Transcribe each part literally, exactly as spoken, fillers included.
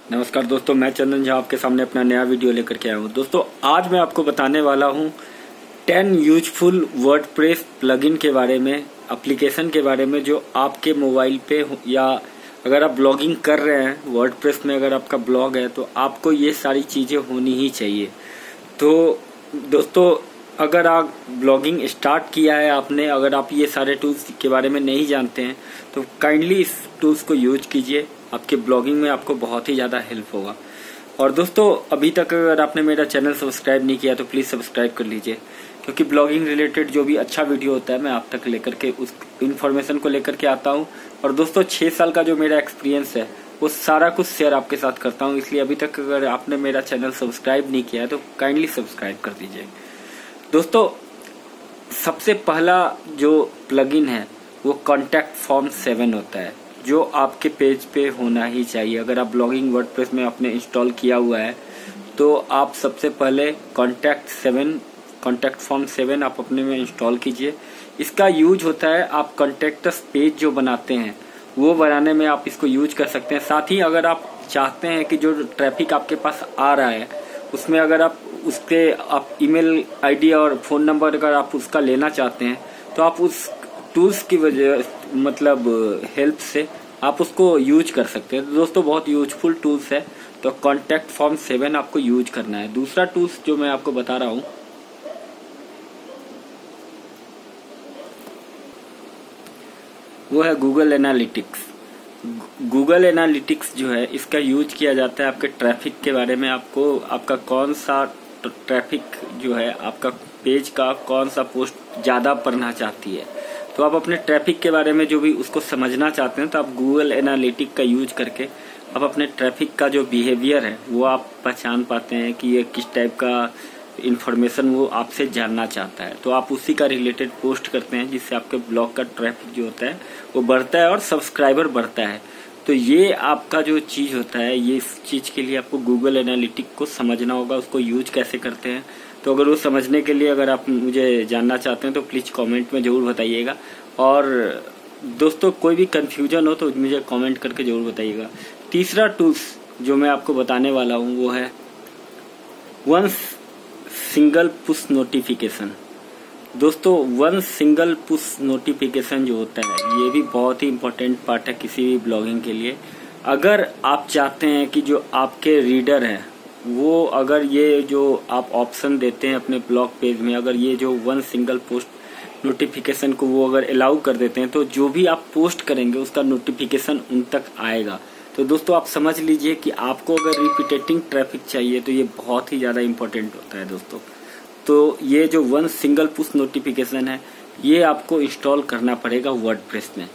नमस्कार दोस्तों, मैं चंदन झा आपके सामने अपना नया वीडियो लेकर के आया हूँ। दोस्तों आज मैं आपको बताने वाला हूँ टेन यूजफुल वर्डप्रेस प्लगइन के बारे में, एप्लीकेशन के बारे में जो आपके मोबाइल पे या अगर आप ब्लॉगिंग कर रहे हैं वर्डप्रेस में, अगर आपका ब्लॉग है तो आपको ये सारी चीज़ें होनी ही चाहिए। तो दोस्तों अगर आप ब्लॉगिंग स्टार्ट किया है आपने, अगर आप ये सारे टूल्स के बारे में नहीं जानते हैं तो काइंडली इस टूल्स को यूज कीजिए, आपके ब्लॉगिंग में आपको बहुत ही ज़्यादा हेल्प होगा। और दोस्तों अभी तक अगर आपने मेरा चैनल सब्सक्राइब नहीं किया तो प्लीज़ सब्सक्राइब कर लीजिए, क्योंकि ब्लॉगिंग रिलेटेड जो भी अच्छा वीडियो होता है मैं आप तक लेकर के उस इन्फॉर्मेशन को लेकर के आता हूँ। और दोस्तों छः साल का जो मेरा एक्सपीरियंस है वो सारा कुछ शेयर आपके साथ करता हूँ, इसलिए अभी तक अगर आपने मेरा चैनल सब्सक्राइब नहीं किया है तो काइंडली सब्सक्राइब कर दीजिए। दोस्तों सबसे पहला जो प्लगइन है वो कॉन्टैक्ट फॉर्म सेवन होता है, जो आपके पेज पे होना ही चाहिए। अगर आप ब्लॉगिंग वर्डप्रेस में आपने इंस्टॉल किया हुआ है तो आप सबसे पहले contact seven contact form seven आप अपने में इंस्टॉल कीजिए। इसका यूज होता है आप कॉन्टैक्टस पेज जो बनाते हैं वो बनाने में आप इसको यूज कर सकते हैं। साथ ही अगर आप चाहते हैं कि जो ट्रैफिक आपके पास आ रहा है उसमें अगर आप उसके आप ईमेल आईडी और फोन नंबर अगर आप उसका लेना चाहते हैं तो आप उस टूल्स की वजह मतलब हेल्प से आप उसको यूज कर सकते हैं। तो दोस्तों बहुत यूजफुल टूल्स है, तो कॉन्टैक्ट फॉर्म सेवन आपको यूज करना है। दूसरा टूल्स जो मैं आपको बता रहा हूँ वो है गूगल एनालिटिक्स। गूगल एनालिटिक्स जो है इसका यूज किया जाता है आपके ट्रैफिक के बारे में, आपको आपका कौन सा ट्रैफिक जो है आपका पेज का कौन सा पोस्ट ज्यादा पढ़ना चाहती है, तो आप अपने ट्रैफिक के बारे में जो भी उसको समझना चाहते हैं तो आप गूगल एनालिटिक का यूज करके आप अपने ट्रैफिक का जो बिहेवियर है वो आप पहचान पाते हैं कि ये किस टाइप का इंफॉर्मेशन वो आपसे जानना चाहता है, तो आप उसी का रिलेटेड पोस्ट करते हैं जिससे आपके ब्लॉग का ट्रैफिक जो होता है वो बढ़ता है और सब्सक्राइबर बढ़ता है। तो ये आपका जो चीज होता है, ये इस चीज के लिए आपको गूगल एनालिटिक को समझना होगा, उसको यूज कैसे करते हैं। तो अगर वो समझने के लिए अगर आप मुझे जानना चाहते हैं तो प्लीज कमेंट में जरूर बताइएगा। और दोस्तों कोई भी कंफ्यूजन हो तो मुझे कमेंट करके जरूर बताइएगा। तीसरा टूल्स जो मैं आपको बताने वाला हूँ वो है वन सिंगल पुश नोटिफिकेशन। दोस्तों वन सिंगल पुश नोटिफिकेशन जो होता है ये भी बहुत ही इम्पोर्टेंट पार्ट है किसी भी ब्लॉगिंग के लिए। अगर आप चाहते हैं कि जो आपके रीडर हैं वो अगर ये जो आप ऑप्शन देते हैं अपने ब्लॉग पेज में, अगर ये जो वन सिंगल पोस्ट नोटिफिकेशन को वो अगर अलाउ कर देते हैं तो जो भी आप पोस्ट करेंगे उसका नोटिफिकेशन उन तक आएगा। तो दोस्तों आप समझ लीजिए कि आपको अगर रिपीटेटिंग ट्रैफिक चाहिए तो ये बहुत ही ज्यादा इम्पोर्टेंट होता है दोस्तों। तो ये जो वन सिंगल पुश नोटिफिकेशन है ये आपको इंस्टॉल करना पड़ेगा वर्डप्रेस में।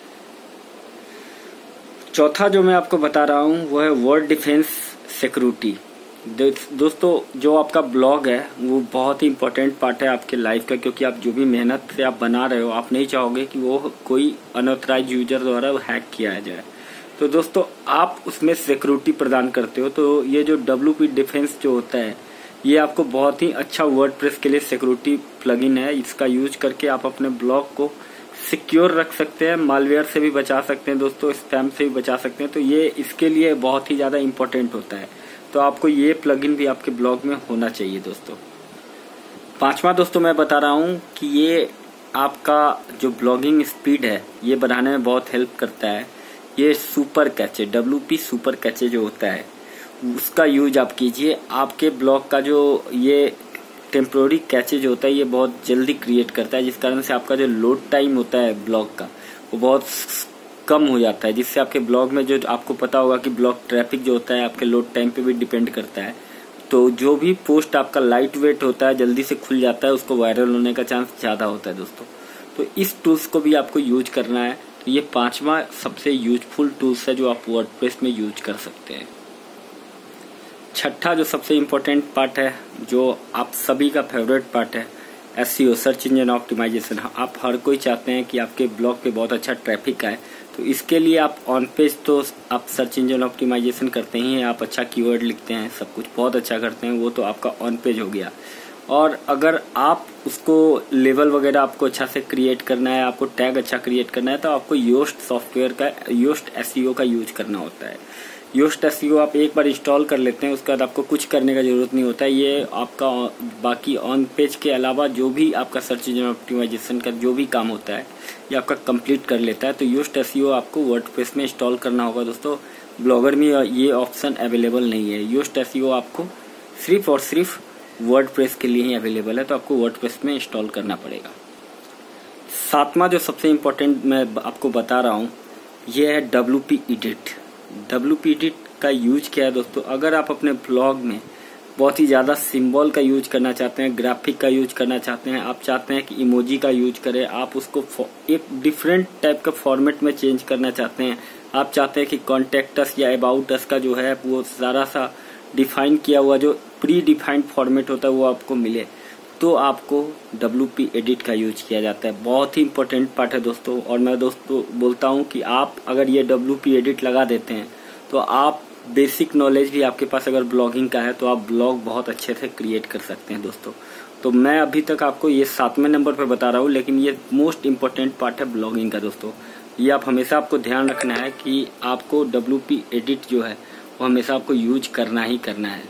चौथा जो मैं आपको बता रहा हूँ वो है वर्ड डिफेंस सिक्योरिटी। दोस्तों जो आपका ब्लॉग है वो बहुत ही इम्पोर्टेंट पार्ट है आपके लाइफ का, क्योंकि आप जो भी मेहनत से आप बना रहे हो आप नहीं चाहोगे कि वो कोई अनऑथराइज्ड यूजर द्वारा हैक किया जाए। तो दोस्तों आप उसमें सिक्योरिटी प्रदान करते हो, तो ये जो डब्ल्यू पी डिफेंस जो होता है ये आपको बहुत ही अच्छा वर्डप्रेस के लिए सिक्योरिटी प्लगइन है। इसका यूज करके आप अपने ब्लॉग को सिक्योर रख सकते हैं, मालवेयर से भी बचा सकते हैं दोस्तों, स्पैम से भी बचा सकते हैं। तो ये इसके लिए बहुत ही ज्यादा इम्पोर्टेंट होता है, तो आपको ये प्लगइन भी आपके ब्लॉग में होना चाहिए दोस्तों। पांचवा दोस्तों मैं बता रहा हूँ कि ये आपका जो ब्लॉगिंग स्पीड है ये बढ़ाने में बहुत हेल्प करता है। ये super cache W P super cache जो होता है उसका यूज आप कीजिए। आपके ब्लॉग का जो ये टेम्पोररी कैचे जो होता है ये बहुत जल्दी क्रिएट करता है, जिस कारण से आपका जो लोड टाइम होता है ब्लॉग का वो बहुत कम हो जाता है, जिससे आपके ब्लॉग में जो आपको पता होगा कि ब्लॉग ट्रैफिक जो होता है आपके लोड टाइम पे भी डिपेंड करता है। तो जो भी पोस्ट आपका लाइट वेट होता है जल्दी से खुल जाता है, उसको वायरल होने का चांस ज्यादा होता है दोस्तों। तो इस टूल्स को भी आपको यूज करना है। तो ये पांचवा सबसे यूजफुल टूल्स है जो आप वर्डप्रेस में यूज कर सकते हैं। छठा जो सबसे इम्पोर्टेंट पार्ट है, जो आप सभी का फेवरेट पार्ट है, एसईओ सर्च इंजन ऑप्टिमाइजेशन। आप हर कोई चाहते हैं कि आपके ब्लॉग पे बहुत अच्छा ट्रैफिक आए, तो इसके लिए आप ऑन पेज तो आप सर्च इंजन ऑप्टिमाइजेशन करते ही हैं, आप अच्छा कीवर्ड लिखते हैं, सब कुछ बहुत अच्छा करते हैं, वो तो आपका ऑन पेज हो गया। और अगर आप उसको लेवल वगैरह आपको अच्छा से क्रिएट करना है, आपको टैग अच्छा क्रिएट करना है, तो आपको योस्ट सॉफ्टवेयर का योस्ट एसईओ का यूज करना होता है। योस्ट एसईओ आप एक बार इंस्टॉल कर लेते हैं, उसके बाद आपको कुछ करने का जरूरत नहीं होता है। ये आपका बाकी ऑन पेज के अलावा जो भी आपका सर्च इंजन ऑप्टिमाइजेशन का जो भी काम होता है ये आपका कंप्लीट कर लेता है। तो योस्ट एसईओ आपको वर्डप्रेस में इंस्टॉल करना होगा दोस्तों। ब्लॉगर में ये ऑप्शन अवेलेबल नहीं है। योस्ट एसईओ आपको सिर्फ और सिर्फ वर्डप्रेस के लिए ही अवेलेबल है, तो आपको वर्डप्रेस में इंस्टॉल करना पड़ेगा। सातवां जो सबसे इम्पोर्टेंट मैं आपको बता रहा हूँ ये है W P edit. W P edit का यूज क्या है दोस्तों, अगर आप अपने ब्लॉग में बहुत ही ज़्यादा सिंबल का यूज करना चाहते हैं, ग्राफिक का यूज करना चाहते हैं, आप चाहते हैं कि इमोजी का यूज करें, आप उसको एक डिफरेंट टाइप का फॉर्मेट में चेंज करना चाहते हैं, आप चाहते हैं कि कॉन्टेक्ट अस या अबाउट अस का जो है वो सारा सा डिफाइन किया हुआ जो प्री डिफाइंड फॉर्मेट होता है वो आपको मिले, तो आपको डब्ल्यू पी एडिट का यूज किया जाता है। बहुत ही इंपॉर्टेंट पार्ट है दोस्तों। और मैं दोस्तों बोलता हूं कि आप अगर ये डब्ल्यू पी एडिट लगा देते हैं तो आप बेसिक नॉलेज भी आपके पास अगर ब्लॉगिंग का है तो आप ब्लॉग बहुत अच्छे से क्रिएट कर सकते हैं दोस्तों। तो मैं अभी तक आपको ये सातवें नंबर पर बता रहा हूँ, लेकिन ये मोस्ट इम्पोर्टेंट पार्ट है ब्लॉगिंग का दोस्तों। ये आप हमेशा आपको ध्यान रखना है कि आपको डब्ल्यू पी एडिट जो है वो हमेशा आपको यूज करना ही करना है।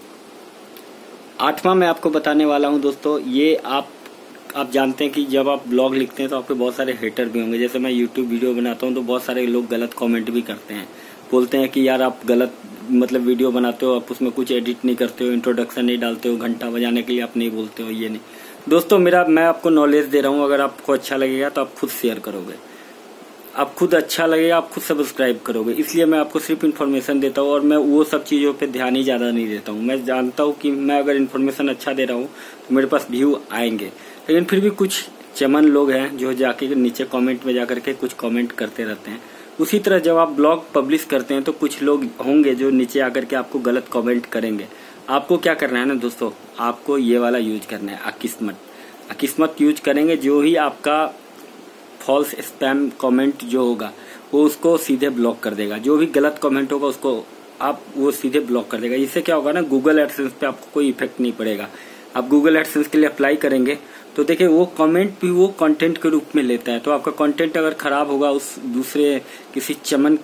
आठवां मैं आपको बताने वाला हूं दोस्तों, ये आप आप जानते हैं कि जब आप ब्लॉग लिखते हैं तो आपके बहुत सारे हेटर भी होंगे। जैसे मैं यूट्यूब वीडियो बनाता हूं तो बहुत सारे लोग गलत कमेंट भी करते हैं, बोलते हैं कि यार आप गलत मतलब वीडियो बनाते हो, आप उसमें कुछ एडिट नहीं करते हो, इंट्रोडक्शन नहीं डालते हो, घंटा बजाने के लिए आप नहीं बोलते हो, ये नहीं। दोस्तों मेरा मैं आपको नॉलेज दे रहा हूँ, अगर आपको अच्छा लगेगा तो आप खुद शेयर करोगे, आप खुद अच्छा लगेगा, आप खुद सब्सक्राइब करोगे। इसलिए मैं आपको सिर्फ इन्फॉर्मेशन देता हूँ और मैं वो सब चीज़ों पे ध्यान ही ज़्यादा नहीं देता हूँ। मैं जानता हूँ कि मैं अगर इन्फॉर्मेशन अच्छा दे रहा हूँ तो मेरे पास व्यू आएंगे, लेकिन फिर भी कुछ चमन लोग हैं जो जाके नीचे कमेंट में जाकर के कुछ कमेंट करते रहते हैं। उसी तरह जब आप ब्लॉग पब्लिश करते हैं तो कुछ लोग होंगे जो नीचे आकर के आपको गलत कमेंट करेंगे। आपको क्या करना है ना दोस्तों, आपको ये वाला यूज करना है, अकिस्मत। अकिस्मत यूज करेंगे, जो ही आपका फॉल्स स्पैम कमेंट जो होगा वो उसको सीधे ब्लॉक कर देगा। जो भी गलत कमेंट होगा उसको आप वो सीधे ब्लॉक कर देगा। इससे क्या होगा ना, गूगल एडसेंस पे आपको कोई इफेक्ट नहीं पड़ेगा। आप गूगल एडसेंस के लिए अप्लाई करेंगे तो देखिए वो कमेंट भी वो कंटेंट के रूप में लेता है। तो आपका कंटेंट अगर खराब होगा, उस दूसरे किसी चमन,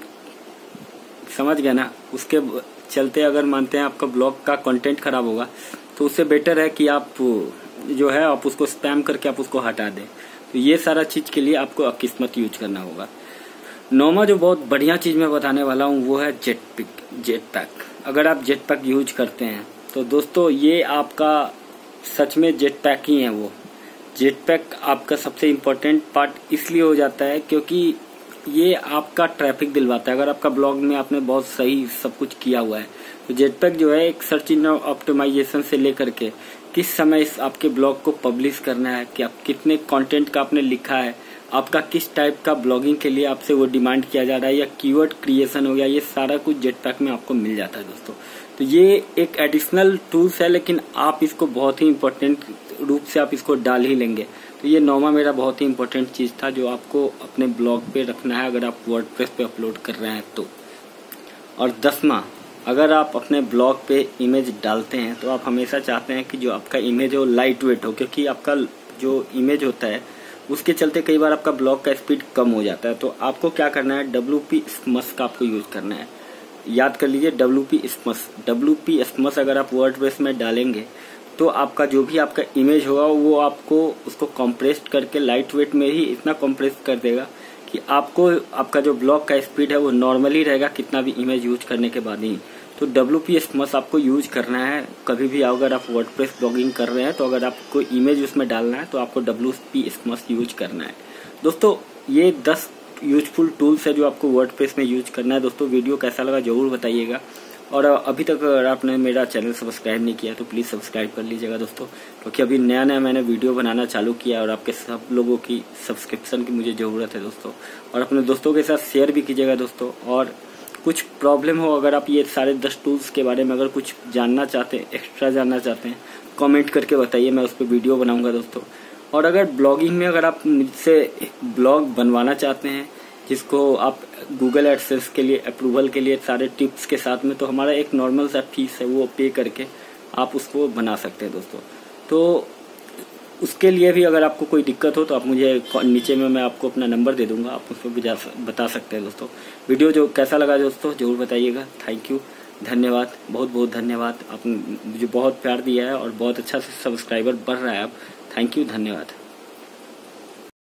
समझ गया ना, उसके चलते अगर मानते हैं आपका ब्लॉग का कंटेंट खराब होगा तो उससे बेटर है कि आप जो है आप उसको स्पैम करके आप उसको हटा दें। तो ये सारा चीज के लिए आपको अकिस्मत यूज करना होगा। नौवां जो बहुत बढ़िया चीज मैं बताने वाला हूँ वो है जेट पिक जेट पैक। अगर आप जेट पैक यूज करते हैं तो दोस्तों ये आपका सच में जेट पैक ही है। वो जेट पैक आपका सबसे इम्पोर्टेंट पार्ट इसलिए हो जाता है क्योंकि ये आपका ट्रैफिक दिलवाता है। अगर आपका ब्लॉग में आपने बहुत सही सब कुछ किया हुआ है तो जेट पैक जो है एक सर्च इंजन ऑप्टिमाइजेशन से लेकर के किस समय इस आपके ब्लॉग को पब्लिश करना है, कि आप कितने कंटेंट का आपने लिखा है, आपका किस टाइप का ब्लॉगिंग के लिए आपसे वो डिमांड किया जा रहा है, या कीवर्ड क्रिएशन हो गया, ये सारा कुछ जेट पैक में आपको मिल जाता है दोस्तों। तो ये एक एडिशनल टूल्स है, लेकिन आप इसको बहुत ही इम्पोर्टेंट रूप से आप इसको डाल ही लेंगे। तो ये नौवां मेरा बहुत ही इम्पोर्टेंट चीज था जो आपको अपने ब्लॉग पे रखना है अगर आप वर्डप्रेस पे अपलोड कर रहे हैं तो। और दसवां, अगर आप अपने ब्लॉग पे इमेज डालते हैं तो आप हमेशा चाहते हैं कि जो आपका इमेज हो लाइट वेट हो, क्योंकि आपका जो इमेज होता है उसके चलते कई बार आपका ब्लॉग का स्पीड कम हो जाता है। तो आपको क्या करना है, डब्ल्यू पी स्मस का आपको यूज करना है। याद कर लीजिए W P smush. W P smush अगर आप वर्डप्रेस में डालेंगे तो आपका जो भी आपका इमेज होगा वो आपको उसको कॉम्प्रेस्ड करके लाइट वेट में ही इतना कॉम्प्रेस कर देगा कि आपको आपका जो ब्लॉग का स्पीड है वो नॉर्मल ही रहेगा कितना भी इमेज यूज करने के बाद ही। तो डब्ल्यू पी स्मस आपको यूज करना है कभी भी। अगर आप वर्डप्रेस ब्लॉगिंग कर रहे हैं तो अगर आपको इमेज उसमें डालना है तो आपको डब्ल्यू पी स्मस यूज करना है दोस्तों। ये दस यूजफुल टूल्स है जो आपको वर्डप्रेस में यूज करना है दोस्तों। वीडियो कैसा लगा जरूर बताइएगा, और अभी तक अगर आपने मेरा चैनल सब्सक्राइब नहीं किया तो प्लीज़ सब्सक्राइब कर लीजिएगा दोस्तों, क्योंकि अभी नया नया मैंने वीडियो बनाना चालू किया और आपके सब लोगों की सब्सक्रिप्शन की मुझे ज़रूरत है दोस्तों। और अपने दोस्तों के साथ शेयर भी कीजिएगा दोस्तों। और कुछ प्रॉब्लम हो, अगर आप ये सारे दस टूल्स के बारे में अगर कुछ जानना चाहते हैं, एक्स्ट्रा जानना चाहते हैं, कमेंट करके बताइए, मैं उस पर वीडियो बनाऊंगा दोस्तों। और अगर ब्लॉगिंग में अगर आप मुझसे ब्लॉग बनवाना चाहते हैं जिसको आप गूगल एडसेंस के लिए अप्रूवल के लिए सारे टिप्स के साथ में, तो हमारा एक नॉर्मल सा फीस है वो पे करके आप उसको बना सकते हैं दोस्तों। तो उसके लिए भी अगर आपको कोई दिक्कत हो तो आप मुझे नीचे में मैं आपको अपना नंबर दे दूंगा, आप उसको भी बता सकते हैं दोस्तों। वीडियो जो कैसा लगा दोस्तों जरूर बताइएगा। Thank you. धन्यवाद, बहुत बहुत धन्यवाद। आपने मुझे बहुत प्यार दिया है और बहुत अच्छा से सब्सक्राइबर बढ़ रहा है अब। थैंक यू, धन्यवाद।